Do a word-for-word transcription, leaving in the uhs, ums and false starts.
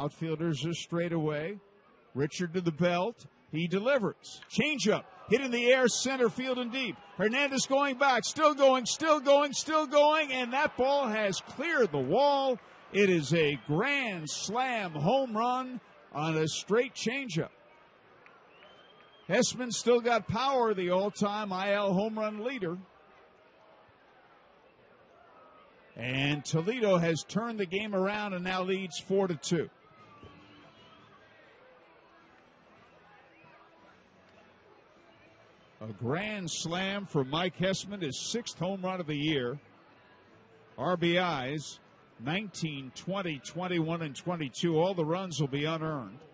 Outfielders are straight away. Richard to the belt. He delivers. Changeup. Hit in the air, center field and deep. Hernandez going back. Still going, still going, still going. And that ball has cleared the wall. It is a grand slam home run on a straight changeup. Hessman still got power, the all-time I L home run leader. And Toledo has turned the game around and now leads four to two. A grand slam for Mike Hessman, his sixth home run of the year. R B Is, nineteen, twenty, twenty-one, and twenty-two. All the runs will be unearned.